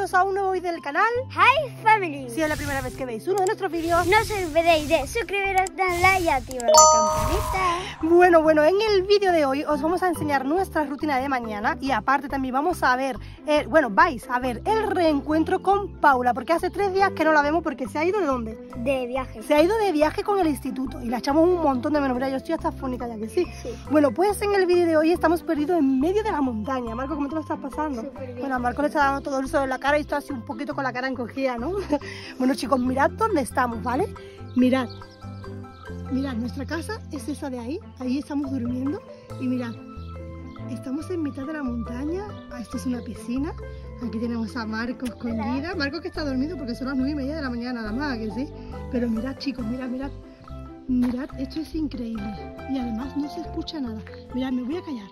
bienvenidos a un nuevo vídeo del canal Hi Family. Si es la primera vez que veis uno de nuestros vídeos, no os olvidéis de suscribiros, darle like y activar la campanita. Bueno, en el vídeo de hoy os vamos a enseñar nuestra rutina de mañana. Y aparte también vamos a ver, vais a ver el reencuentro con Paula, porque hace 3 días que no la vemos porque se ha ido ¿de dónde? De viaje. Se ha ido de viaje con el instituto y la echamos un montón de menos. Mira, yo estoy hasta fónica ya que sí. Bueno, pues en el vídeo de hoy estamos perdidos en medio de la montaña. Marco, ¿cómo te lo estás pasando? Bueno, a Marco le está dando todo el sol en la cara y está así un poquito con la cara encogida, ¿no? Bueno, chicos, mirad dónde estamos, ¿vale? Mirad nuestra casa es esa de ahí. Ahí estamos durmiendo y mirad, estamos en mitad de la montaña. Esto es una piscina. Aquí tenemos a Marco escondida. Marco que está dormido porque son las 9:30 de la mañana nada más, que sí. Pero mirad, chicos, mirad, esto es increíble. Y además no se escucha nada. Mirad, me voy a callar.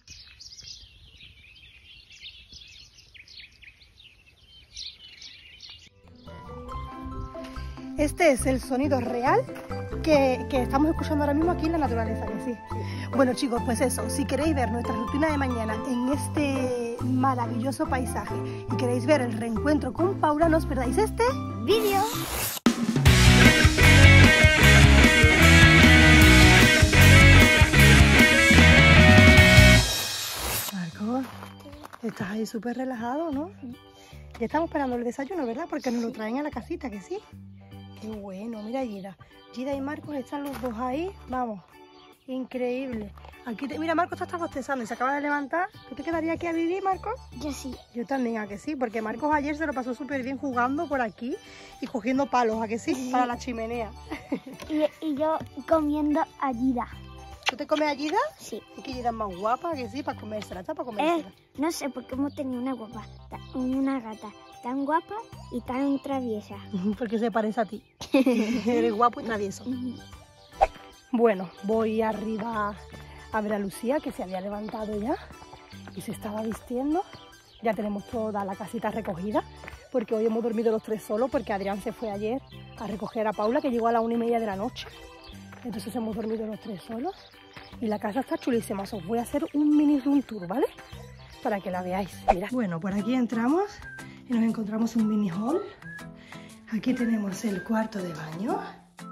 Este es el sonido real que estamos escuchando ahora mismo aquí en la naturaleza, que sí. Bueno, chicos, pues eso, si queréis ver nuestra rutina de mañana en este maravilloso paisaje y queréis ver el reencuentro con Paula, no os perdáis este vídeo. Marco, estás ahí súper relajado, ¿no? Ya estamos esperando el desayuno, ¿verdad? Porque nos lo traen a la casita, que sí. Qué bueno, mira Gida y Marcos están los dos ahí, vamos, increíble. Aquí mira, Marcos está bostezando y se acaba de levantar. ¿Tú te quedarías aquí a vivir, Marcos? Yo sí. Yo también, ¿a que sí? Porque Marcos ayer se lo pasó súper bien jugando por aquí y cogiendo palos, ¿a que sí? Para la chimenea. Y yo comiendo a Gida. ¿Tú te comes a Gida? Sí. Es que Gida es más guapa, ¿a que sí? Para comérsela, ¿está? Para comérsela. No sé por qué hemos tenido una gata tan guapa y tan traviesa. Porque se parece a ti. Eres guapo y travieso. Bueno, voy arriba a ver a Lucía, que se había levantado ya y se estaba vistiendo. Ya tenemos toda la casita recogida, porque hoy hemos dormido los 3 solos, porque Adrián se fue ayer a recoger a Paula, que llegó a las 1:30 de la noche. Entonces hemos dormido los 3 solos y la casa está chulísima. Os voy a hacer un mini room tour, ¿vale? Para que la veáis. Mirad. Bueno, por aquí entramos y nos encontramos un mini hall. Aquí tenemos el cuarto de baño.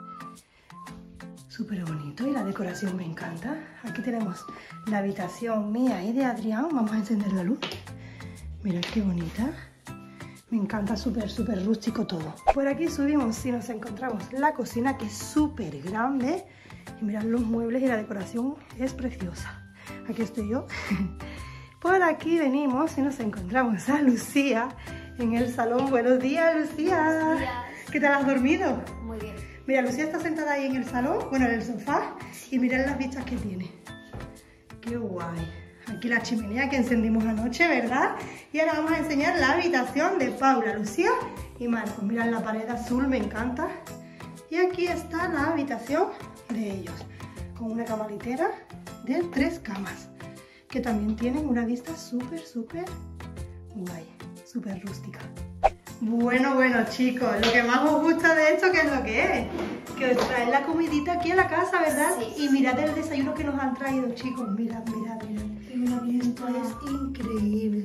Súper bonito y la decoración me encanta. Aquí tenemos la habitación mía y de Adrián. Vamos a encender la luz. Mirad qué bonita. Me encanta, súper rústico todo. Por aquí subimos y nos encontramos la cocina, que es súper grande. Y mirad los muebles y la decoración es preciosa. Aquí estoy yo. Por aquí venimos y nos encontramos a Lucía en el salón. Buenos días, Lucía. Buenos días. ¿Qué tal has dormido? Muy bien. Mira, Lucía está sentada ahí en el salón, bueno, en el sofá, y mirad las vistas que tiene. ¡Qué guay! Aquí la chimenea que encendimos anoche, ¿verdad? Y ahora vamos a enseñar la habitación de Paula, Lucía y Marcos. Mirad la pared azul, me encanta. Y aquí está la habitación de ellos, con una cama litera de 3 camas, que también tienen una vista súper guay, súper rústica. Bueno, chicos, lo que más os gusta de esto, ¿qué es lo que es? Que os traen la comidita aquí a la casa, ¿verdad? Sí. Y mirad el desayuno que nos han traído, chicos. Mirad. Esto es increíble.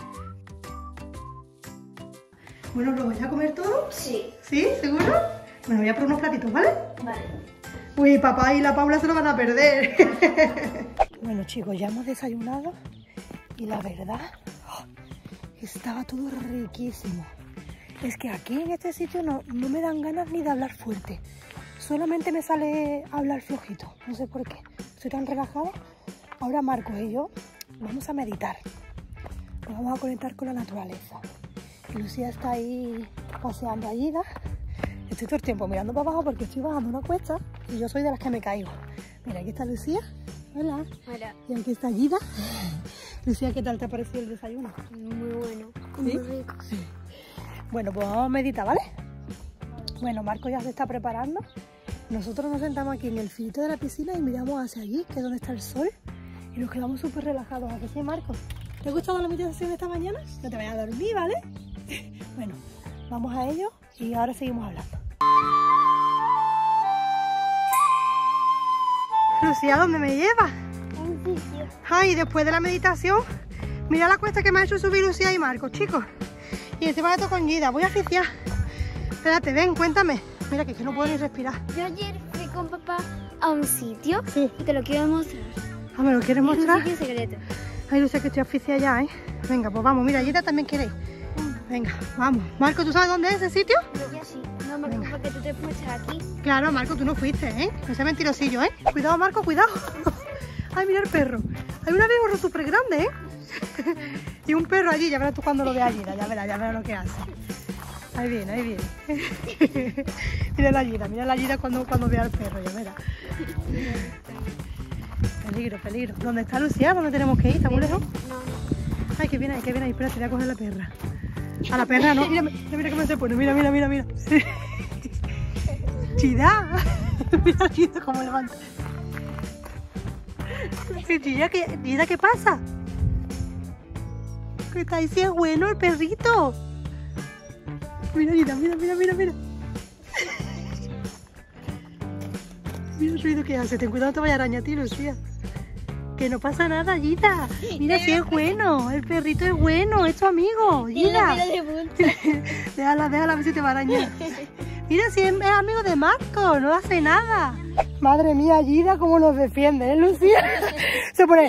Bueno, ¿lo vais a comer todo? Sí. ¿Sí? ¿Seguro? Bueno, voy a por unos platitos, ¿vale? Vale. Uy, papá y la Paula se lo van a perder. Bueno, chicos, ya hemos desayunado y la verdad, estaba todo riquísimo. Es que aquí en este sitio no me dan ganas ni de hablar fuerte. Solamente me sale hablar flojito. No sé por qué. Estoy tan relajada. Ahora Marcos y yo vamos a meditar. Nos vamos a conectar con la naturaleza. Y Lucía está ahí paseando allí. Estoy todo el tiempo mirando para abajo porque estoy bajando una cuesta y yo soy de las que me caigo. Mira, aquí está Lucía. Hola. Hola. Y aquí está Gida. Lucía, ¿qué tal te ha parecido el desayuno? Muy bueno. ¿Sí? Muy rico. Sí. Bueno, pues vamos a meditar, ¿vale? Bueno, Marco ya se está preparando. Nosotros nos sentamos aquí en el filito de la piscina y miramos hacia allí, que es donde está el sol. Y nos quedamos súper relajados. ¿A que sí, Marco? ¿Te ha gustado la meditación de esta mañana? No te vayas a dormir, ¿vale? Bueno, vamos a ello y ahora seguimos hablando. Lucía, ¿dónde me llevas? Ay, después de la meditación, mira la cuesta que me ha hecho subir Lucía y Marcos, chicos. Y encima de todo con Gida. Voy a oficiar. Espérate, ven, cuéntame. Mira, que no puedo ni respirar. Yo ayer fui con papá a un sitio. Sí. Y te lo quiero mostrar. Ah, ¿me lo quieres mostrar? Es un sitio secreto. Ay, Lucía, que estoy oficial ya, ¿eh? Venga, pues vamos. Mira, Gida también quiere ir. Venga, vamos. Marco, ¿tú sabes dónde es ese sitio? Yo sí. No, Marco, porque tú te puedes estar aquí. Claro, Marco, tú no fuiste, ¿eh? No seas mentirosillo, ¿eh? Cuidado, Marco, cuidado. Ay, mira el perro. Hay un abejorro súper grande, ¿eh? Y un perro allí, ya verás tú cuando lo veas allí, ya verás lo que hace. Ahí viene, ahí viene. Mira la Gida cuando vea al perro, ya verás. Peligro, peligro. ¿Dónde está Lucía? ¿Dónde tenemos que ir? ¿Está muy lejos? No. Ay, que viene ahí. Espera, te voy a coger la perra. A la perra, no. Mira cómo se pone. Mira. Gida. Mira Gida cómo levanta. Gida, ¿qué pasa? ¿Qué está ahí? Si es bueno el perrito. Mira, Gida, mira. Mira el ruido que hace. Ten cuidado, no te vaya a arañar a ti, Lucía. Que no pasa nada, Gida. Mira si es bueno. El perrito es bueno. Es tu amigo, Gida. Déjala, a ver si te va a arañar. Mira si es amigo de Marco. No hace nada. Madre mía, Gida, cómo nos defiende, ¿eh, Lucía? Se pone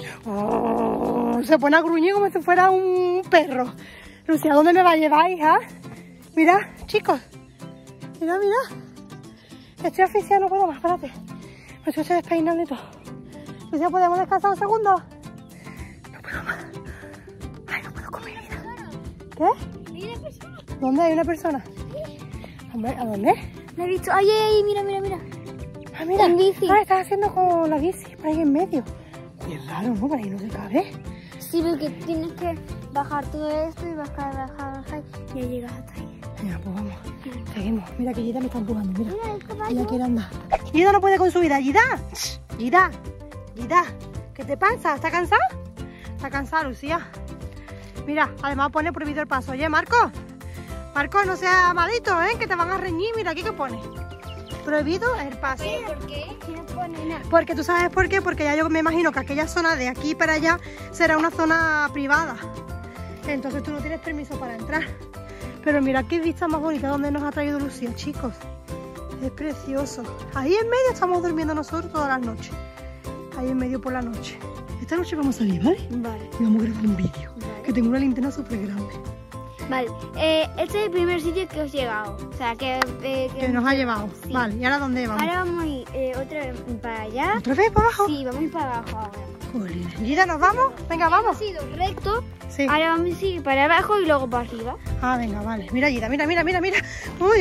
a gruñir como si fuera un perro. Lucía, ¿dónde me va a llevar, hija? Mira, chicos. Mira. Estoy oficial, no puedo más, espérate. Me estoy despeinando y todo. Lucía, ¿podemos descansar un segundo? No puedo más. Ay, no puedo comer, Gida. ¿Qué? ¿Hay una persona? ¿Dónde hay una persona? Hombre, ¿a dónde? La he visto. Ay, mira. Ah, mira. En bici. Ah, estás haciendo con la bici, por ahí en medio. Qué raro, ¿no? Por ahí no se cabe. Sí, porque tienes que bajar todo esto y bajar. Y ya llegas hasta ahí. Venga, pues vamos. Seguimos. Mira que Gida me está empujando, mira. Mira el caballo. Ella quiere andar. Gida no puede con su vida. Gida, ¿qué te pasa? ¿Estás cansada? Está cansada, Lucía. Mira, además pone prohibido el paso. Oye, Marco, no seas malito, ¿eh? Que te van a reñir. Mira, aquí que pone. Prohibido el paso. ¿Por qué? No pone nada. Porque tú sabes por qué. Porque ya yo me imagino que aquella zona de aquí para allá será una zona privada. Entonces tú no tienes permiso para entrar. Pero mira qué vista más bonita donde nos ha traído Lucía, chicos. Es precioso. Ahí en medio estamos durmiendo nosotros todas las noches. Ahí en medio por la noche. Esta noche vamos a salir, ¿vale? Vale. Y vamos a grabar un vídeo. Vale. Que tengo una linterna súper grande. Vale. Este es el primer sitio que os he llegado. O sea, que nos ha llevado. Sí. Vale, ¿y ahora dónde vamos? Ahora vamos a ir otra vez para allá. ¿Otra vez para abajo? Sí, vamos a ir para abajo ahora. Jolín. Gida, ¿nos vamos? Venga, vamos. Hemos ido recto. Sí. Ahora vamos a ir para abajo y luego para arriba. Ah, venga, vale. Mira, Gida, mira. Uy.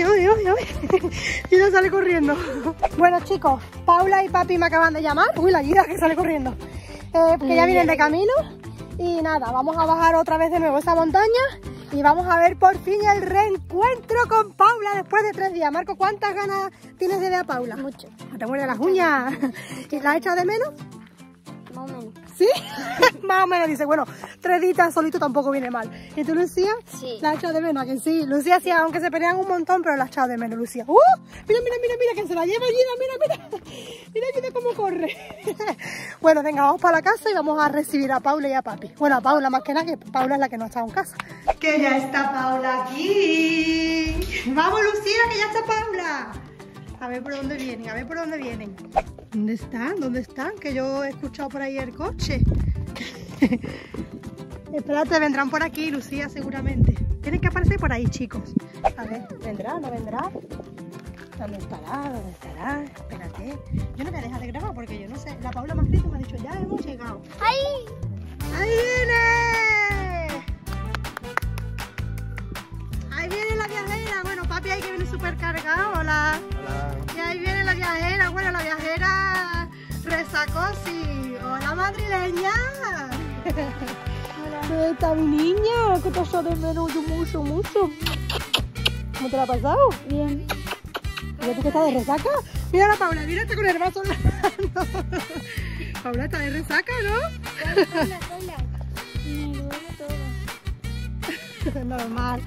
Gida sale corriendo. Bueno, chicos, Paula y papi me acaban de llamar. Uy, la Gida que sale corriendo. Porque ya vienen de camino. Y nada, vamos a bajar otra vez de nuevo esa montaña. Y vamos a ver por fin el reencuentro con Paula después de 3 días. Marco, ¿cuántas ganas tienes de ver a Paula? Mucho. Te muerde las uñas. ¿Y la has echado de menos? Más o menos. ¿Sí? Más o menos, dice, bueno, 3 días solito tampoco viene mal. ¿Y tú, Lucía? Sí. La has echado de menos, ¿a que sí? Lucía sí, aunque se pelean un montón, pero la has echado de menos, Lucía. Mira, que se la lleva Gida, mira Gida cómo corre. Bueno, venga, vamos para la casa y vamos a recibir a Paula y a papi. Bueno, a Paula más que nada, que Paula es la que no ha estado en casa. Que ya está Paula aquí. Vamos, Lucía, que ya está Paula. A ver por dónde vienen, ¿Dónde están? Que yo he escuchado por ahí el coche. Espérate, vendrán por aquí, Lucía, seguramente. Tienen que aparecer por ahí, chicos. A ver, ¿vendrá? ¿No vendrá? ¿Dónde estará? Espérate. Yo no voy a dejar de grabar porque yo no sé. La Paula más triste me ha dicho, ya hemos llegado. ¡Ahí! ¡Ahí viene! ¡Ahí viene la viajera! Bueno, papi ahí que viene súper cargado. Hola. Y ahí viene la viajera. Bueno, la viajera Resacosi. ¡Hola, madrileña! Hola. ¿Dónde está mi niña? ¿Qué pasó de menos? Yo mucho. ¿Cómo te la ha pasado? Bien. ¿Y tú que estás de resaca? Mira la Paula, mira, está con el vaso en la mano. Paula está de resaca, ¿no? Paula. Me duele todo. Normal.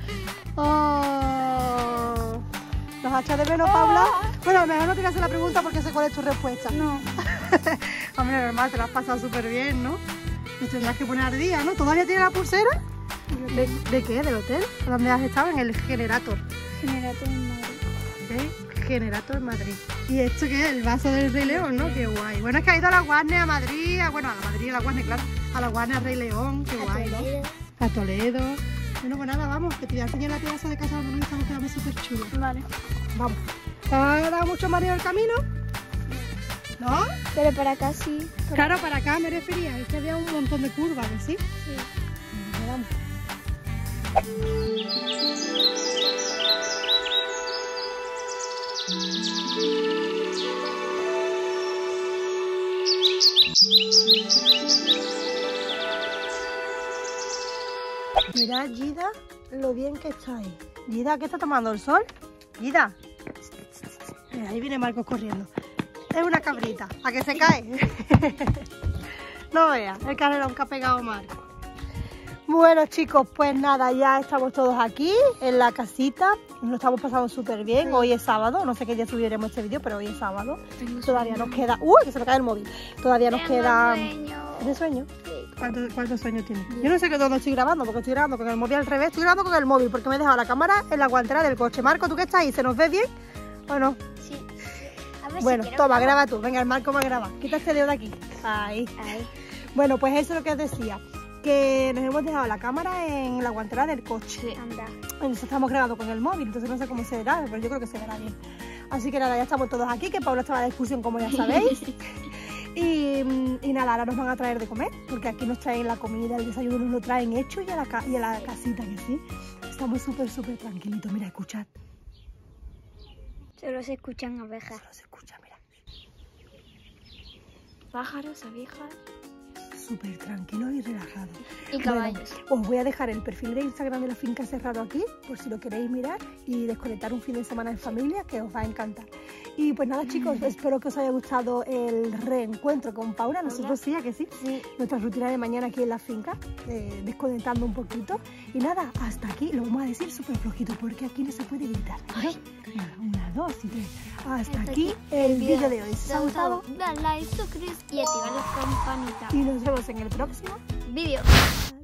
Oh. ¿Nos has echado de menos, Paula? Bueno, mejor no te hacer la pregunta porque sé cuál es tu respuesta. No. Hombre, normal, te la has pasado súper bien, ¿no? Nos tendrás que poner al día, ¿no? ¿Todavía tienes la pulsera? ¿De qué? ¿Del hotel? ¿Dónde has estado? En el Generator. Generator en Madrid. ¿El Generator Madrid? ¿Y esto qué es? El vaso del Rey León, ¿no? Qué guay. Bueno, es que ha ido a la Warner, a Madrid, a la Madrid, a la Warner, claro. A la Warner, Rey León, qué guay, ¿no? A Toledo. Bueno, pues nada, vamos, que te voy a enseñar la pedazo de casa donde nos estamos quedando súper chulo. Vale. Vamos. ¿Te ha dado mucho mareo el camino? ¿No? Pero para acá sí. Claro, para acá me refería. Es que había un montón de curvas, ¿sí? Sí. Vamos. Mirad, Gida, lo bien que está ahí. Gida, ¿qué está tomando el sol? Gida. Mira, ahí viene Marcos corriendo. Es una cabrita, ¿a que se cae? No veas, el carrerón que ha pegado Marcos. Bueno, chicos, pues nada, ya estamos todos aquí en la casita. Nos estamos pasando súper bien. Hoy es sábado, no sé qué día subiremos este vídeo, pero hoy es sábado. Todavía nos queda... ¡Uy! Que se me cae el móvil. Todavía nos queda... ¿Tienes sueño? Sí. ¿Cuántos sueños tienes? Yo no sé qué todo estoy grabando, porque estoy grabando con el móvil al revés. Estoy grabando con el móvil, porque me he dejado la cámara en la guantera del coche. Marco, ¿tú qué estás ahí? ¿Se nos ve bien o no? Sí. A ver Bueno, si toma, graba tú. Venga, el Marco va a grabar. Quita este dedo de aquí. Ahí. Ahí. Bueno, pues eso es lo que os decía. Que nos hemos dejado la cámara en la guantera del coche. Anda. Entonces estamos grabando con el móvil, entonces no sé cómo se verá, pero yo creo que se verá bien. Así que nada, ya estamos todos aquí, que Paula estaba de excursión, como ya sabéis. y nada, ahora nos van a traer de comer, porque aquí nos traen la comida, el desayuno nos lo traen hecho y a la casita, que sí. Estamos súper tranquilitos. Mira, escuchad. Solo se escuchan abejas. Solo se escucha, mira. Pájaros, abejas. Súper tranquilo y relajado. Y caballos. Bueno, os voy a dejar el perfil de Instagram de la finca cerrado aquí, por si lo queréis mirar y desconectar un fin de semana en familia, que os va a encantar. Y pues nada, chicos, espero que os haya gustado el reencuentro con Paula. Nosotros sí, ¿a que sí? Sí. Nuestra rutina de mañana aquí en la finca, desconectando un poquito. Y nada, hasta aquí, lo vamos a decir súper flojito, porque aquí no se puede gritar. Una, dos y tres. Hasta aquí el vídeo de hoy. Si os ha gustado, dale like, suscríbete y activa la campanita. y nos vemos en el próximo vídeo.